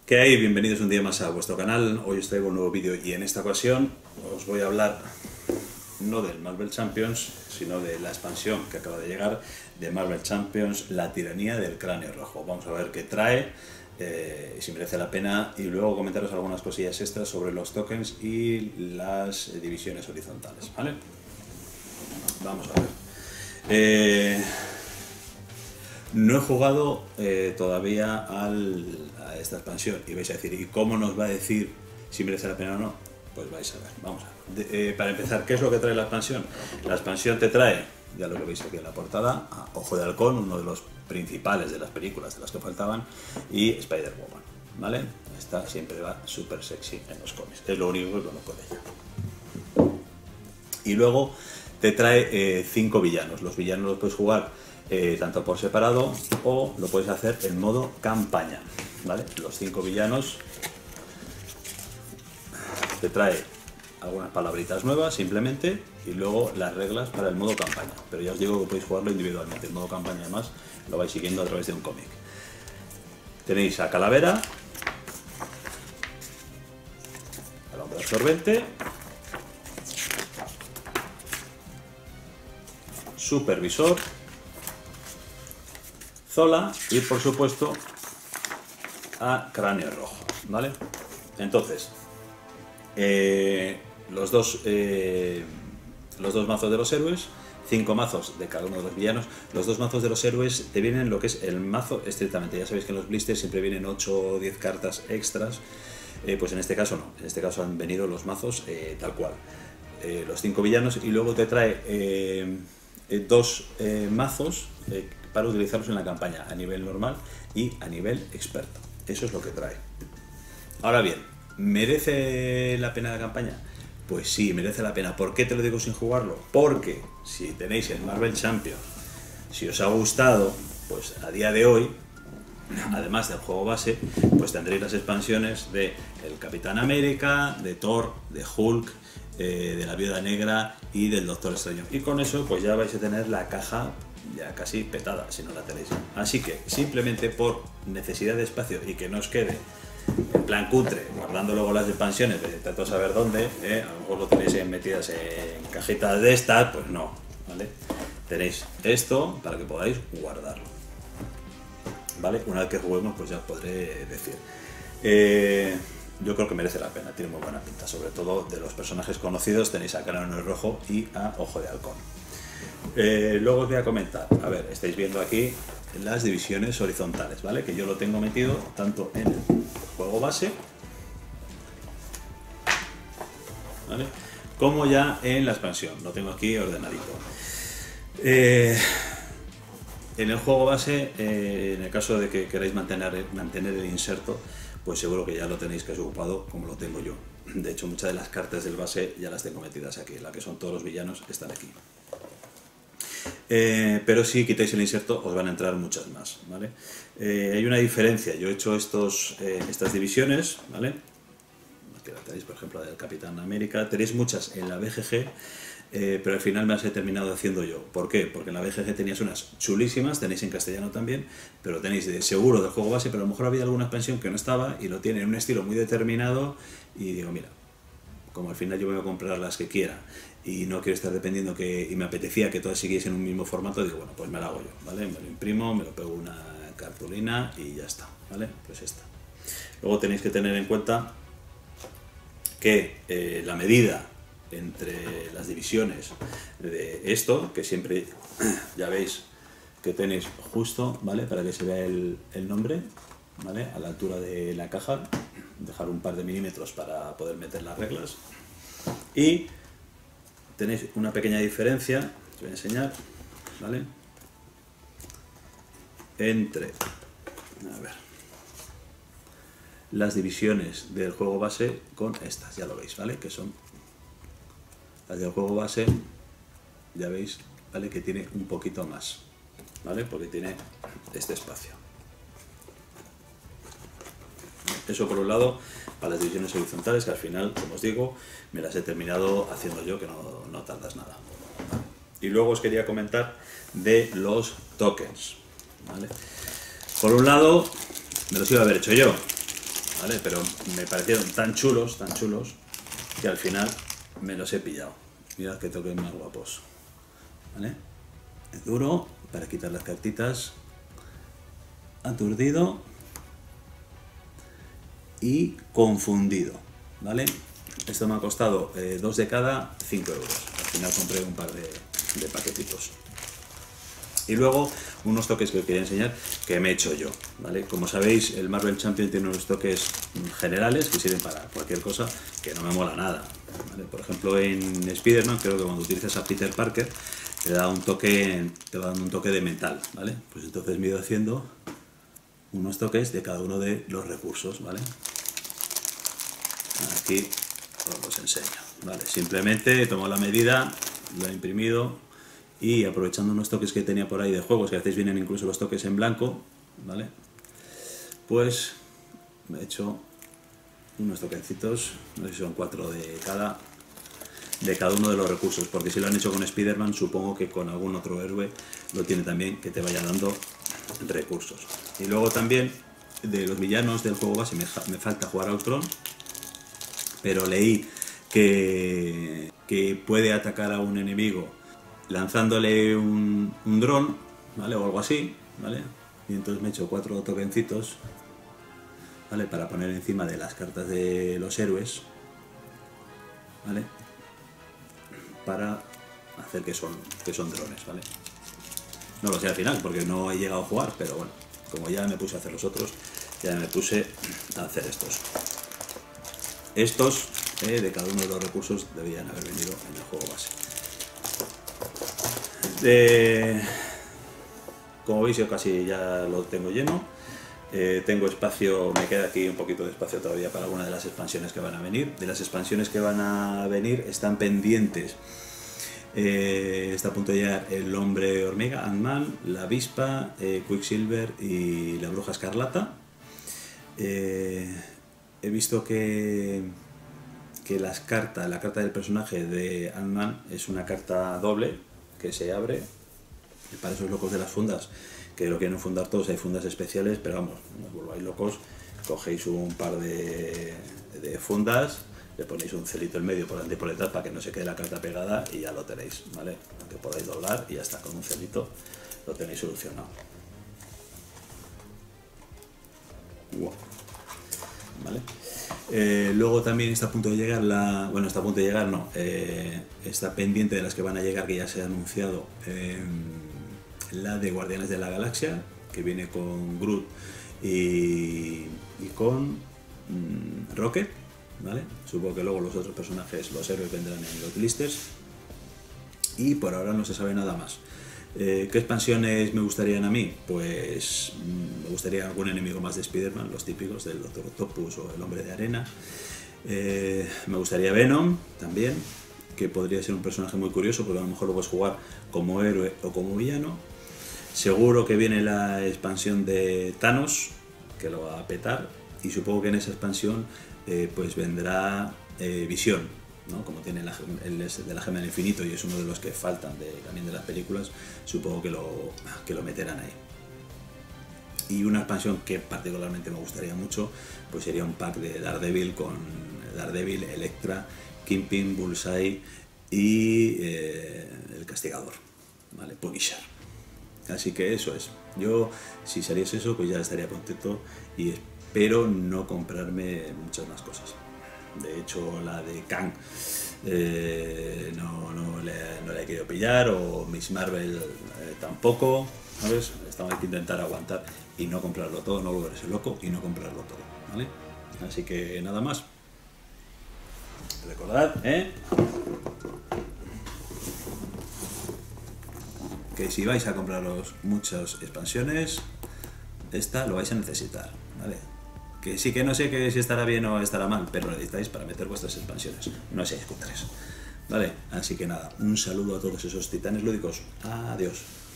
¿Qué hay? Bienvenidos un día más a vuestro canal. Hoy os traigo un nuevo vídeo y en esta ocasión os voy a hablar no del Marvel Champions, sino de la expansión que acaba de llegar de Marvel Champions, la tiranía del cráneo rojo. Vamos a ver qué trae, si merece la pena, y luego comentaros algunas cosillas extras sobre los tokens y las divisiones horizontales, ¿vale? Vamos a ver. No he jugado todavía a esta expansión y vais a decir, ¿y cómo nos va a decir si merece la pena o no? Pues vais a ver, vamos a ver. Para empezar, ¿qué es lo que trae la expansión? La expansión te trae, ya lo que veis aquí en la portada, a Ojo de Halcón, uno de los principales de las películas de las que faltaban, y Spider-Woman, ¿vale? Esta siempre va súper sexy en los cómics, es lo único que conozco de ella. Y luego te trae 5 villanos. Los villanos los puedes jugar tanto por separado o lo puedes hacer en modo campaña, ¿vale? Los 5 villanos te trae algunas palabritas nuevas simplemente y luego las reglas para el modo campaña, pero ya os digo que podéis jugarlo individualmente. El modo campaña además lo vais siguiendo a través de un cómic. Tenéis a Calavera, al Hombre Absorbente, Supervisor, Zola y por supuesto a Cráneo Rojo, ¿vale? Entonces, los dos mazos de los héroes, 5 mazos de cada uno de los villanos. Los 2 mazos de los héroes te vienen lo que es el mazo estrictamente. Ya sabéis que en los blisters siempre vienen 8 o 10 cartas extras, pues en este caso no, en este caso han venido los mazos tal cual, los 5 villanos, y luego te trae 2 mazos para utilizarlos en la campaña a nivel normal y a nivel experto. Eso es lo que trae. Ahora bien, ¿merece la pena la campaña? Pues sí, merece la pena. ¿Por qué te lo digo sin jugarlo? Porque si tenéis el Marvel Champions, si os ha gustado, pues a día de hoy, además del juego base, pues tendréis las expansiones de el Capitán América, de Thor, de Hulk, de la Viuda Negra y del Doctor Extraño. Y con eso pues ya vais a tener la caja ya casi petada, si no la tenéis. Así que simplemente por necesidad de espacio y que no os quede en plan cutre, guardando luego las expansiones de tanto saber dónde, a lo mejor lo tenéis metidas en cajitas de estas, pues no, ¿vale? Tenéis esto para que podáis guardarlo, ¿vale? Una vez que juguemos pues ya os podré decir. Yo creo que merece la pena, tiene muy buena pinta, sobre todo de los personajes conocidos tenéis a Cráneo Rojo y a Ojo de Halcón. Luego os voy a comentar, a ver, estáis viendo aquí las divisiones horizontales, ¿vale? Que yo lo tengo metido tanto en el juego base, ¿vale?, como ya en la expansión, lo tengo aquí ordenadito. En el juego base, en el caso de que queráis mantener el inserto, pues seguro que ya lo tenéis casi ocupado como lo tengo yo. De hecho, muchas de las cartas del base ya las tengo metidas aquí, la que son todos los villanos están aquí. Pero si quitáis el inserto os van a entrar muchas más, ¿vale? Hay una diferencia, yo he hecho estas divisiones, ¿vale? Aquí la tenéis, por ejemplo, la del Capitán América, tenéis muchas en la BGG, pero al final me las he terminado haciendo yo. ¿Por qué? Porque en la BGG tenías unas chulísimas, tenéis en castellano también, pero tenéis de seguro del juego base, pero a lo mejor había alguna expansión que no estaba y lo tiene en un estilo muy determinado y digo, mira, como al final yo me voy a comprar las que quiera y no quiero estar dependiendo y me apetecía que todas siguiesen en un mismo formato, digo, bueno, pues me la hago yo, ¿vale? Me lo imprimo, me lo pego una cartulina y ya está, ¿vale? Pues esta. Luego tenéis que tener en cuenta que la medida entre las divisiones de esto, que siempre ya veis que tenéis justo, ¿vale?, para que se vea el nombre, ¿vale?, a la altura de la caja, dejar un par de milímetros para poder meter las reglas, y tenéis una pequeña diferencia, os voy a enseñar, ¿vale?, entre, a ver, las divisiones del juego base con estas, ya lo veis, ¿vale?, que son las del juego base, ya veis, ¿vale?, que tiene un poquito más, ¿vale?, porque tiene este espacio. Eso por un lado, para las divisiones horizontales, que al final, como os digo, me las he terminado haciendo yo, que no tardas nada. Y luego os quería comentar de los tokens, ¿vale? Por un lado, me los iba a haber hecho yo, ¿vale? Pero me parecieron tan chulos, que al final me los he pillado. Mirad que toques más guapos, ¿vale? Es duro para quitar las cartitas, aturdido y confundido, ¿vale? Esto me ha costado 2 de cada, 5 euros. Al final compré un par de paquetitos. Y luego unos toques que os quería enseñar que me he hecho yo, ¿vale? Como sabéis, el Marvel Champions tiene unos toques generales que sirven para cualquier cosa que no me mola nada, ¿vale? Por ejemplo, en Spider-Man creo que cuando utilizas a Peter Parker te va dando un toque de metal, ¿vale? Pues entonces me he ido haciendo unos toques de cada uno de los recursos, ¿vale? Aquí os los enseño, ¿vale? Simplemente he tomado la medida, lo he imprimido y aprovechando unos toques que tenía por ahí de juegos, que a veces vienen incluso los toques en blanco, ¿vale? Pues me he hecho unos toquecitos, no sé si son 4 de cada uno de los recursos, porque si lo han hecho con Spider-Man, supongo que con algún otro héroe lo tiene también, que te vaya dando recursos. Y luego también de los villanos del juego base me falta jugar a Ultron, pero leí que puede atacar a un enemigo lanzándole un dron, ¿vale? O algo así, ¿vale? Y entonces me he hecho 4 tokencitos, ¿vale? Para poner encima de las cartas de los héroes, ¿vale? Para hacer que son drones, ¿vale? No lo sé al final, porque no he llegado a jugar, pero bueno, como ya me puse a hacer los otros, ya me puse a hacer estos. Estos, de cada uno de los recursos, deberían haber venido en el juego base. Como veis, yo casi ya lo tengo lleno. Tengo espacio, me queda aquí un poquito de espacio todavía para alguna de las expansiones que van a venir. De las expansiones que van a venir están pendientes. Está a punto de llegar el Hombre Hormiga, Ant-Man, la Avispa, Quicksilver y la Bruja Escarlata. He visto que la carta del personaje de Ant-Man es una carta doble que se abre. Y para esos locos de las fundas que lo quieren fundar todos, hay fundas especiales, pero vamos, no os volváis locos, cogéis un par de fundas, le ponéis un celito en medio por delante y por detrás para que no se quede la carta pegada y ya lo tenéis, ¿vale? Que podáis doblar y ya está, con un celito lo tenéis solucionado. Wow. ¿Vale? Luego también está a punto de llegar está pendiente de las que van a llegar, que ya se ha anunciado, la de Guardianes de la Galaxia, que viene con Groot y con Rocket, ¿vale? Supongo que luego los otros personajes, los héroes, vendrán en los blisters, y por ahora no se sabe nada más. ¿Qué expansiones me gustarían a mí? Pues me gustaría algún enemigo más de Spider-Man, los típicos del Doctor Octopus o el Hombre de Arena. Me gustaría Venom también, que podría ser un personaje muy curioso, porque a lo mejor lo puedes jugar como héroe o como villano. Seguro que viene la expansión de Thanos, que lo va a petar, y supongo que en esa expansión pues vendrá Visión, ¿no? Como tiene de la Gema del Infinito y es uno de los que faltan también de las películas, supongo que lo meterán ahí. Y una expansión que particularmente me gustaría mucho, pues sería un pack de Daredevil con Daredevil, Elektra, Kingpin, Bullseye y el Castigador, ¿vale? Punisher. Así que eso es. Yo, si saliese eso, pues ya estaría contento y espero no comprarme muchas más cosas. De hecho, la de Kang no la he querido pillar, o Miss Marvel tampoco, ¿sabes? Hay que intentar aguantar y no comprarlo todo, no volverse loco y no comprarlo todo, ¿vale? Así que nada más. Recordad, que si vais a compraros muchas expansiones, esta lo vais a necesitar, ¿vale? Que sí, que no sé que si estará bien o estará mal, pero lo necesitáis para meter vuestras expansiones, no seáis cutres, ¿vale? Así que nada, un saludo a todos esos titanes lúdicos, adiós.